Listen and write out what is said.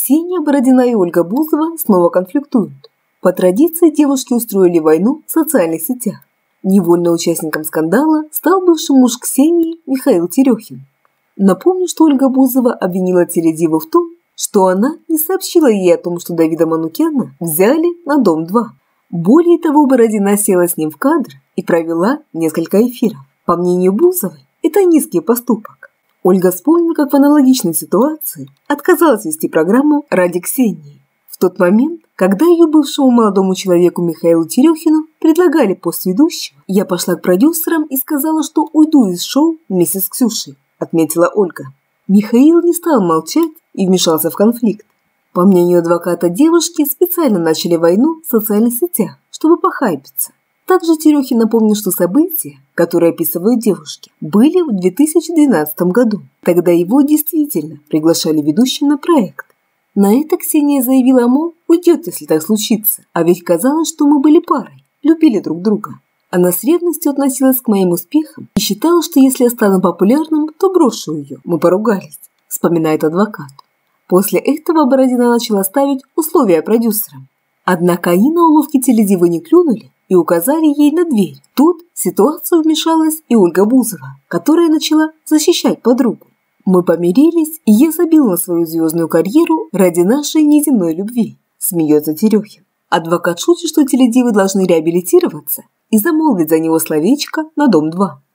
Ксения Бородина и Ольга Бузова снова конфликтуют. По традиции девушки устроили войну в социальных сетях. Невольным участником скандала стал бывший муж Ксении Михаил Терехин. Напомню, что Ольга Бузова обвинила теледиву в том, что она не сообщила ей о том, что Давида Манукяна взяли на Дом-2. Более того, Бородина села с ним в кадр и провела несколько эфиров. По мнению Бузовой, это низкий поступок. Ольга вспомнила, как в аналогичной ситуации отказалась вести программу ради Ксении. В тот момент, когда ее бывшему молодому человеку Михаилу Терехину предлагали пост ведущего, я пошла к продюсерам и сказала, что уйду из шоу вместе с Ксюшей, отметила Ольга. Михаил не стал молчать и вмешался в конфликт. По мнению адвоката девушки, специально начали войну в социальных сетях, чтобы похайпиться. Также Терехин напомнил, что события, которые описывают девушки, были в 2012 году. Тогда его действительно приглашали ведущим на проект. На это Ксения заявила, мол, уйдет, если так случится. А ведь казалось, что мы были парой, любили друг друга. Она с ревностью относилась к моим успехам и считала, что если я стану популярным, то брошу ее. Мы поругались, вспоминает адвокат. После этого Бородина начала ставить условия продюсерам. Однако они на уловки теледивы не клюнули и указали ей на дверь. Тут в ситуацию вмешалась и Ольга Бузова, которая начала защищать подругу. Мы помирились, и я забил на свою звездную карьеру ради нашей неземной любви, смеется Терехин. Адвокат шутит, что теледивы должны реабилитироваться и замолвить за него словечко на Дом-2.